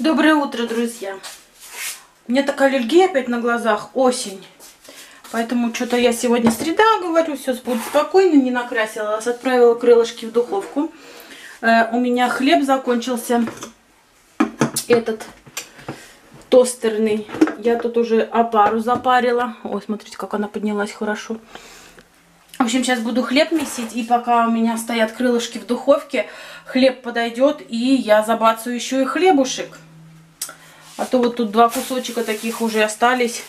Доброе утро, друзья. У меня такая аллергия опять на глазах, осень. Поэтому что-то я сегодня среда, говорю, все будет спокойно, не накрасилась. Отправила крылышки в духовку. У меня хлеб закончился, этот тостерный. Я тут уже опару запарила. Ой, смотрите, как она поднялась хорошо. В общем, сейчас буду хлеб месить, и пока у меня стоят крылышки в духовке, хлеб подойдет, и я забацаю еще и хлебушек. А то вот тут два кусочка таких уже остались.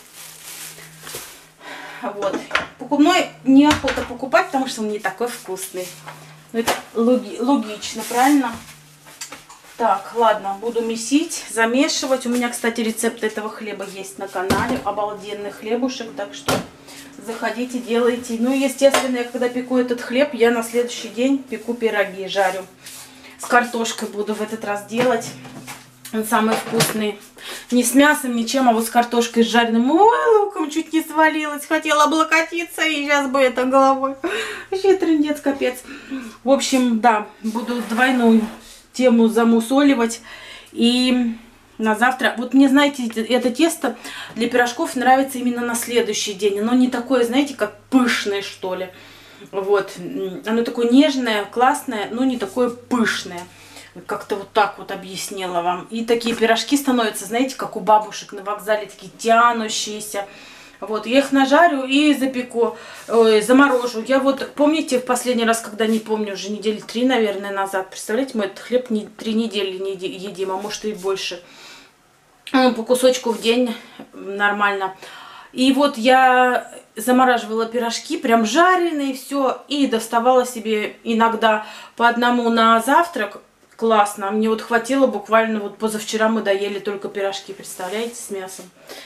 Вот. Покупной неохота покупать, потому что он не такой вкусный. Но это логично, правильно? Так, ладно, буду месить, замешивать. У меня, кстати, рецепт этого хлеба есть на канале. Обалденный хлебушек, так что заходите, делайте. Ну, естественно, я когда пеку этот хлеб, я на следующий день пеку пироги, жарю. С картошкой буду в этот раз делать. Он самый вкусный. Не с мясом, ничем, а вот с картошкой с жареным. Ой, луком чуть не свалилась. Хотела облокотиться, и сейчас бы это головой. Вообще трындец, капец. В общем, да, буду двойную тему замусоливать. И на завтра. Вот мне, знаете, это тесто для пирожков нравится именно на следующий день. Оно не такое, знаете, как пышное, что ли. Вот. Оно такое нежное, классное, но не такое пышное. Как-то вот так вот объяснила вам. И такие пирожки становятся, знаете, как у бабушек на вокзале, такие тянущиеся. Вот, я их нажарю и запеку, заморожу. Я вот, помните, в последний раз, когда, не помню, уже недели 3, наверное, назад, представляете, мы этот хлеб 3 недели не едим, а может и больше. По кусочку в день нормально. И вот я замораживала пирожки, прям жареные, все, и доставала себе иногда по одному на завтрак. Классно. Мне вот хватило буквально, вот позавчера мы доели только пирожки, представляете, с мясом.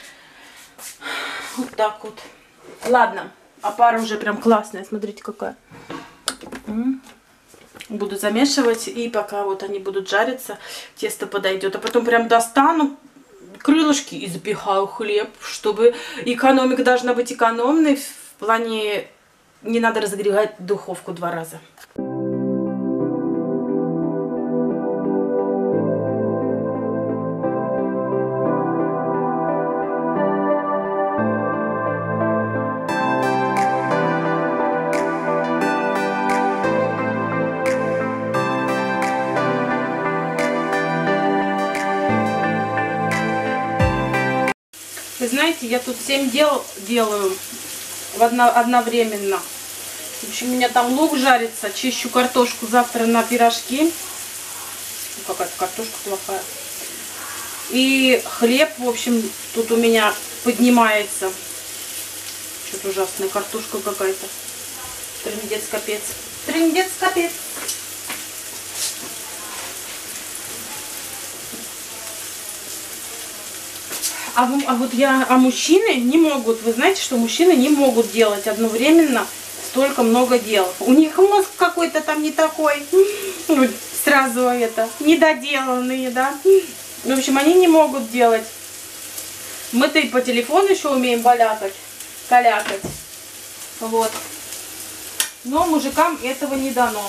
Вот так вот. Ладно, опара уже прям классная, смотрите какая. Буду замешивать, и пока вот они будут жариться, тесто подойдет. А потом прям достану крылышки и запихаю хлеб, чтобы экономика должна быть экономной. В плане не надо разогревать духовку 2 раза. Вы знаете, я тут 7 дел делаю одновременно. В общем, у меня там лук жарится, чищу картошку завтра на пирожки. Какая-то картошка плохая. И хлеб, в общем, тут у меня поднимается. Что-то ужасная картошка какая-то. Трындец капец. Трындец капец. А мужчины не могут, вы знаете, что мужчины не могут делать одновременно столько много дел. У них мозг какой-то там не такой, сразу это, недоделанные, да. В общем, они не могут делать. Мы-то и по телефону еще умеем калякать. Вот. Но мужикам этого не дано.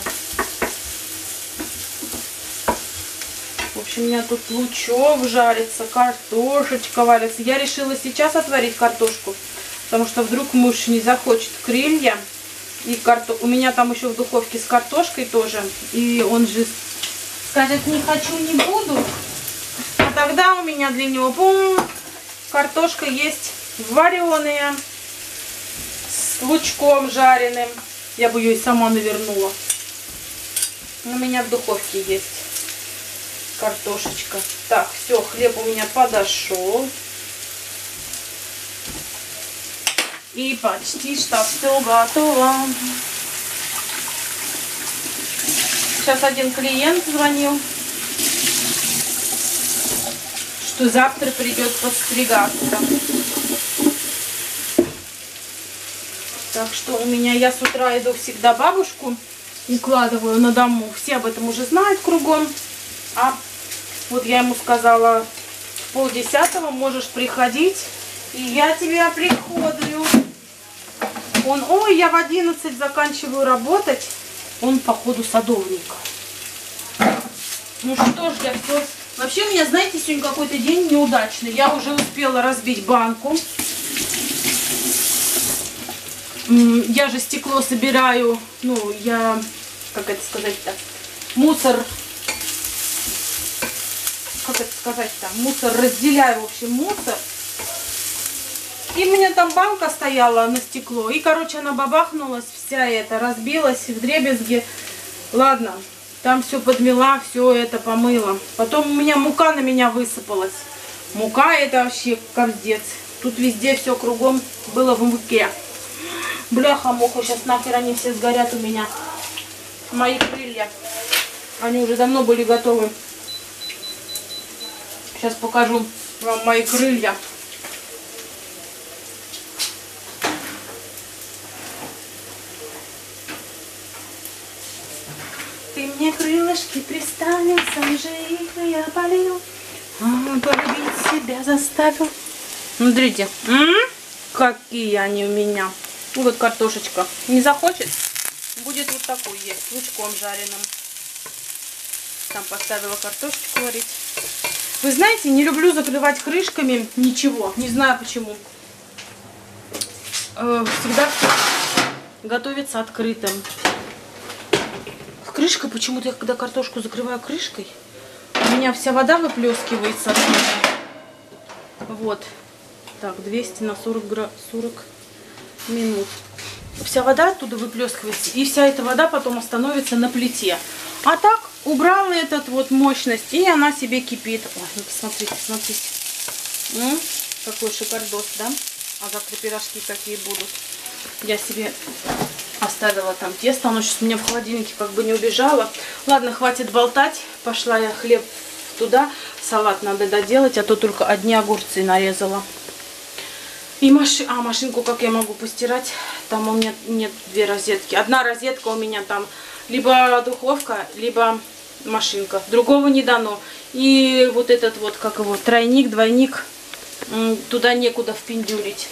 В общем, у меня тут лучок жарится, картошечка варится. Я решила сейчас отварить картошку, потому что вдруг муж не захочет крылья. И у меня там еще в духовке с картошкой тоже. И он же скажет, не хочу, не буду. А тогда у меня для него, картошка есть вареная, с лучком жареным. Я бы ее и сама навернула. У меня в духовке есть картошечка. Так, все, хлеб у меня подошел. И почти что все готово. Сейчас один клиент звонил, что завтра придет подстригаться. Так что у меня, я с утра иду всегда бабушку укладываю на дому. Все об этом уже знают кругом. А вот я ему сказала, в 9:30 можешь приходить, и я тебя приходлю. Он, ой, я в 11 заканчиваю работать. Он, походу, садовник. Ну что ж, я все Вообще у меня, знаете, сегодня какой-то день неудачный. Я уже успела разбить банку. Я же стекло собираю, ну, я, как это сказать-то, мусор, как это сказать-то, мусор разделяю, в общем, мусор. И у меня там банка стояла на стекло, и, короче, она бабахнулась, вся эта, разбилась вдребезги. Ладно, там все подмела, все это помыла. Потом у меня мука на меня высыпалась. Мука это вообще капздец. Тут везде все кругом было в муке. Бляха-муха, сейчас нахер они все сгорят у меня. Мои крылья. Они уже давно были готовы. Сейчас покажу вам мои крылья. Ты мне крылышки приставил, сам же их я полил. Полюбить себя заставил. Смотрите, какие они у меня. И вот картошечка. Не захочет, будет вот такой есть, с лучком жареным. Там поставила картошечку варить. Вы знаете, не люблю закрывать крышками ничего. Не знаю почему. Всегда готовится открытым. Крышка, почему-то я когда картошку закрываю крышкой, у меня вся вода выплескивается оттуда. Вот. Так, 200 на 40 минут. Вся вода оттуда выплескивается, и вся эта вода потом остановится на плите. А так убрала этот вот мощность, и она себе кипит. Ой, ну посмотрите, смотрите. Какой шикардос, да? А завтра пирожки какие будут. Я себе оставила там тесто, оно сейчас у меня в холодильнике как бы не убежало. Ладно, хватит болтать. Пошла я хлеб туда. Салат надо доделать, а то только одни огурцы нарезала. И машинку как я могу постирать? Там у меня нет две розетки. Одна розетка у меня там либо духовка, либо машинка. Другого не дано. И вот этот вот, как его, тройник, двойник, туда некуда впендюрить.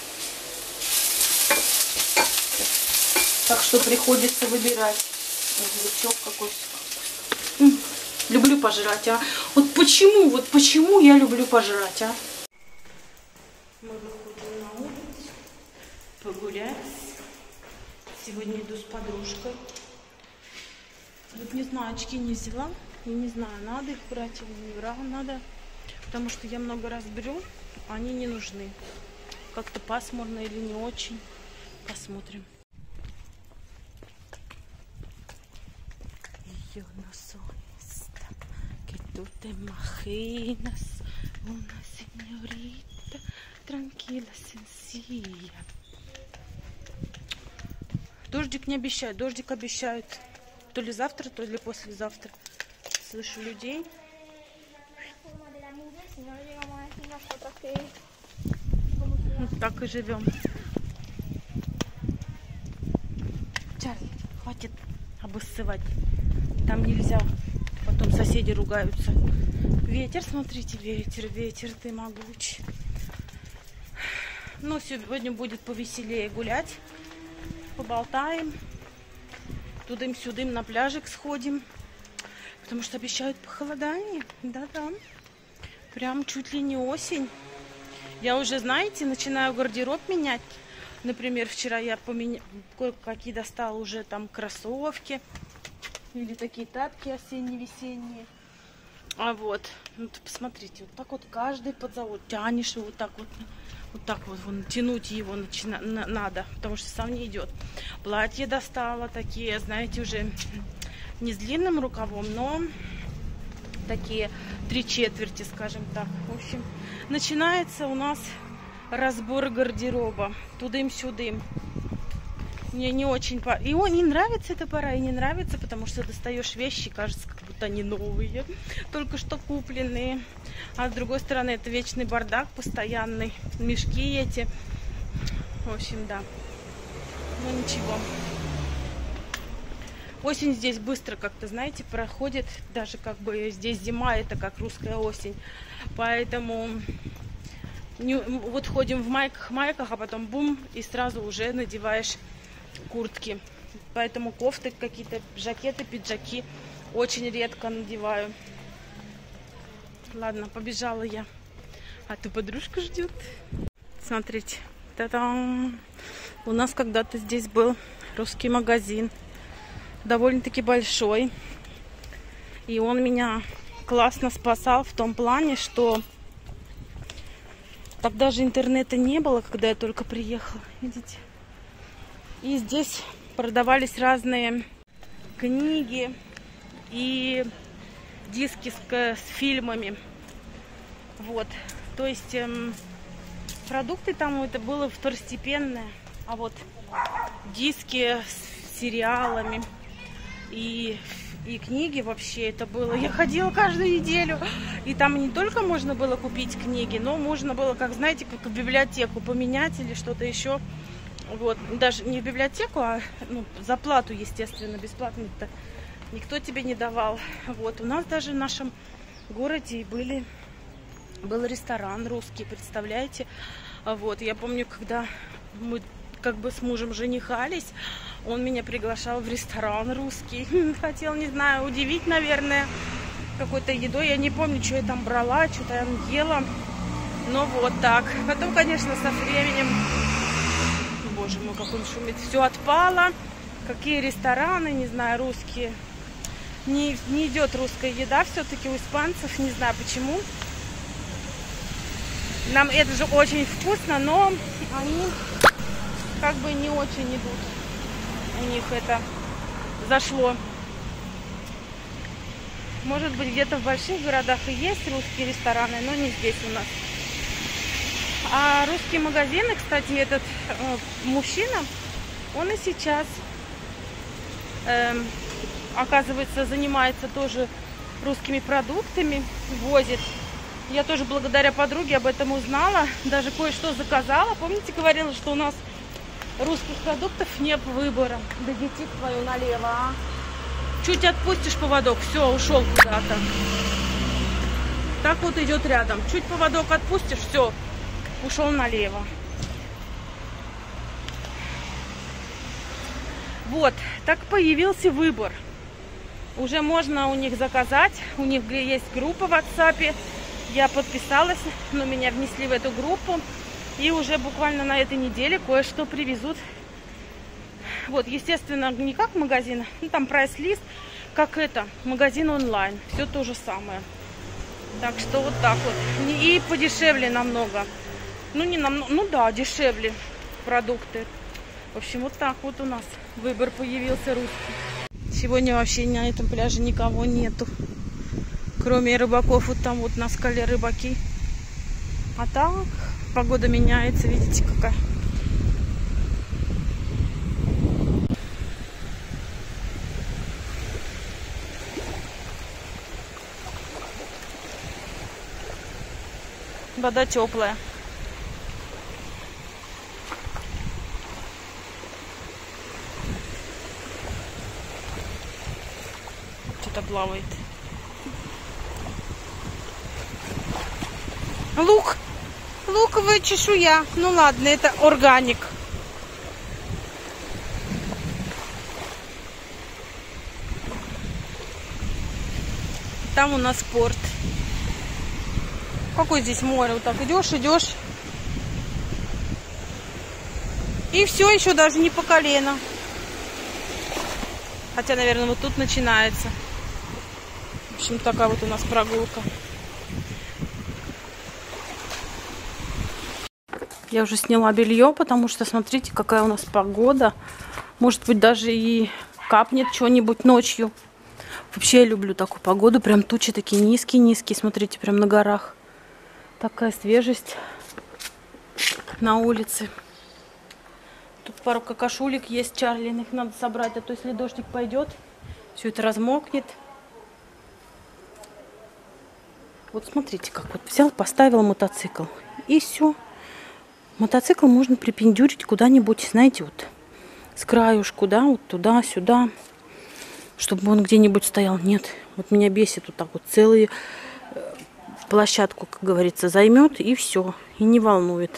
Так что приходится выбирать. Лучок какой. Люблю пожрать, а. Вот почему я люблю пожрать, а. Мы выходим на улицу погулять. Сегодня иду с подружкой. Вот не знаю, очки не взяла. Я не знаю, надо их брать или не брать, надо. Потому что я много раз беру, они не нужны. Как-то пасмурно или не очень. Посмотрим. Yo no soy esta que tú te imaginas, una señorita tranquila, sencilla. Дождик не обещают, дождик обещают то ли завтра, то ли послезавтра. Слышу людей. Вот так и живем. Чарли, хватит обоссывать. Там нельзя. Потом соседи ругаются. Ветер, смотрите, ветер, ты могуч. Ну, сегодня будет повеселее гулять. Поболтаем. Тудым-сюдым на пляжик сходим. Потому что обещают похолодание. Да-да. Прям чуть ли не осень. Я уже, знаете, начинаю гардероб менять. Например, вчера я кое-какие достала уже там кроссовки. Или такие тапки осенне-весенние. А вот, ну, посмотрите, вот так вот каждый подзавод тянешь его вот так вот вон, тянуть его надо, потому что сам не идет. Платье достала такие, знаете, уже не с длинным рукавом, но такие 3/4, скажем так. В общем, начинается у нас разбор гардероба. Тудым-сюдым. Мне не очень... И не нравится эта пора, и не нравится, потому что достаешь вещи, кажется, как будто они новые, только что купленные. А с другой стороны, это вечный бардак постоянный, мешки эти. В общем, да. Ну, ничего. Осень здесь быстро как-то, знаете, проходит. Даже как бы здесь зима, это как русская осень. Поэтому... Вот ходим в майках, а потом бум, и сразу уже надеваешь куртки. Поэтому кофты, какие-то жакеты, пиджаки очень редко надеваю. Ладно, побежала я. А ты подружка ждет. Смотрите. Та-дам! У нас когда-то здесь был русский магазин. Довольно-таки большой. И он меня классно спасал в том плане, что тогда же интернета не было, когда я только приехала. Видите? И здесь продавались разные книги и диски с фильмами. Вот. То есть продукты там это было второстепенное. А вот диски с сериалами и книги вообще это было. Я ходила каждую неделю. И там не только можно было купить книги, но можно было, как знаете, как в библиотеку поменять или что-то еще. Вот. Даже не в библиотеку, а за плату, естественно, бесплатно-то никто тебе не давал. Вот. У нас даже в нашем городе был ресторан русский, представляете? Вот. Я помню, когда мы как бы с мужем женихались, он меня приглашал в ресторан русский. Хотел, не знаю, удивить, наверное, какой-то едой. Я не помню, что я там брала, что-то я ела. Но вот так. Потом, конечно, со временем, боже мой, как он шумит, все отпало. Какие рестораны, не знаю, русские. Не идет русская еда все-таки у испанцев, не знаю почему. Нам это же очень вкусно, но они как бы не очень идут. У них это зашло. Может быть, где-то в больших городах и есть русские рестораны, но не здесь у нас. А русские магазины, кстати, этот мужчина, он и сейчас, оказывается, занимается тоже русскими продуктами, возит. Я тоже благодаря подруге об этом узнала, даже кое-что заказала. Помните, говорила, что у нас русских продуктов нет выбора. Да детик твою налево, а? Чуть отпустишь поводок, все, ушел куда-то. Так вот идет рядом. Чуть поводок отпустишь, все, ушел налево. Вот, так появился выбор. Уже можно у них заказать. У них есть группа в WhatsApp. Я подписалась, но меня внесли в эту группу. И уже буквально на этой неделе кое-что привезут. Вот, естественно, не как магазин, там прайс-лист, как это, магазин онлайн. Все то же самое. Так что вот так вот. И подешевле намного. Не намного, да, дешевле продукты. В общем, вот так вот у нас выбор появился русский. Сегодня вообще на этом пляже никого нету. Кроме рыбаков, вот там вот на скале рыбаки. А так погода меняется, видите, какая. Вода теплая. Что-то плавает. Лук. Луковая чешуя. Ну ладно, это органик. Там у нас порт. Какое здесь море? Вот так идешь. И все, еще даже не по колено. Хотя, наверное, вот тут начинается. В общем, такая вот у нас прогулка. Я уже сняла белье, потому что смотрите, какая у нас погода. Может быть, даже и капнет что-нибудь ночью. Вообще я люблю такую погоду. Прям тучи такие низкие-низкие. Смотрите, прям на горах. Такая свежесть на улице. Тут пару какашулек есть Чарлин. Их надо собрать, а то если дождик пойдет, все это размокнет. Вот смотрите, как вот взял, поставил мотоцикл. И все. Мотоцикл можно припендюрить куда-нибудь, знаете, вот с краюшку, да, вот туда-сюда, чтобы он где-нибудь стоял. Нет, вот меня бесит вот так вот целую площадку, как говорится, займет и все, и не волнует.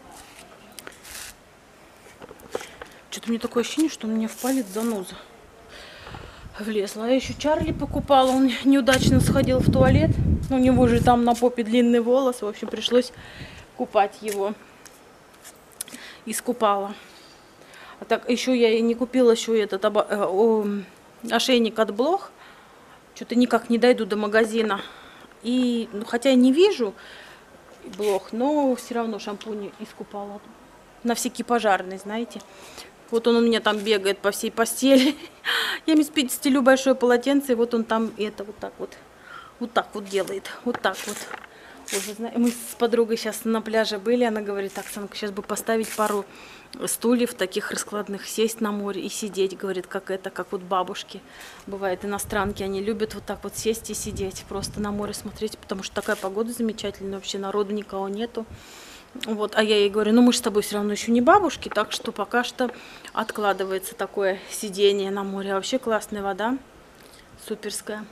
Что-то мне такое ощущение, что у меня в палец заноза влезла. А я еще Чарли покупала, он неудачно сходил в туалет. У него же там на попе длинный волос. В общем, пришлось купать его. Искупала. А так, еще я и не купила еще этот ошейник от блох. Что-то никак не дойду до магазина. И, ну, хотя я не вижу блох, но все равно шампунь искупала. На всякий пожарный, знаете. Вот он у меня там бегает по всей постели. Я стелю большое полотенце, и вот он там это вот так вот. Вот так вот делает. Вот так вот. Мы с подругой сейчас на пляже были. Она говорит: Оксанка, сейчас бы поставить пару стульев таких раскладных, сесть на море и сидеть. Говорит, как вот бабушки. Бывает, иностранки, они любят вот так вот сесть и сидеть. Просто на море смотреть, потому что такая погода замечательная. Вообще народу никого нету. Вот, а я ей говорю, ну мы же с тобой все равно еще не бабушки, так что пока что откладывается такое сидение на море. А вообще классная вода, суперская.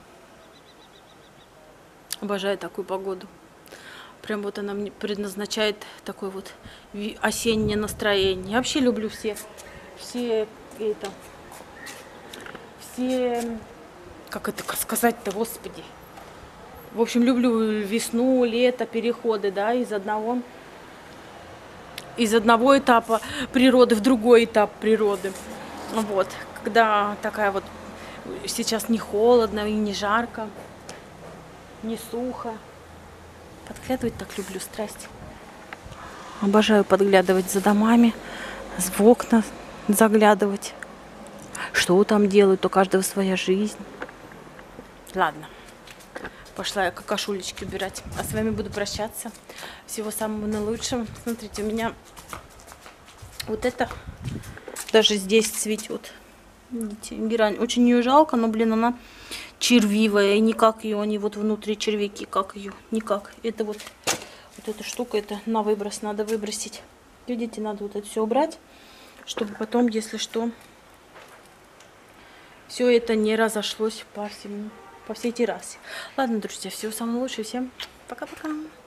Обожаю такую погоду. Прям вот она мне предназначает такое вот осеннее настроение. Я вообще люблю все, как это сказать-то, господи. В общем, люблю весну, лето, переходы, да, из одного этапа природы в другой этап природы. Вот, когда такая вот, сейчас не холодно и не жарко, не сухо. Подглядывать так люблю, страсть. Обожаю подглядывать за домами, в окна заглядывать. Что там делают, у каждого своя жизнь. Ладно, пошла я какашулечки убирать. А с вами буду прощаться. Всего самого наилучшего. Смотрите, у меня вот это даже здесь цветет. Видите, герань. Очень ее жалко, но, блин, она червивая. И никак ее, они вот внутри червяки, как ее, никак. Это вот эта штука, это на выброс, надо выбросить. Видите, надо вот это все убрать, чтобы потом, если что, все это не разошлось по всей террасе. Ладно, друзья, всего самого лучшего. Всем пока-пока.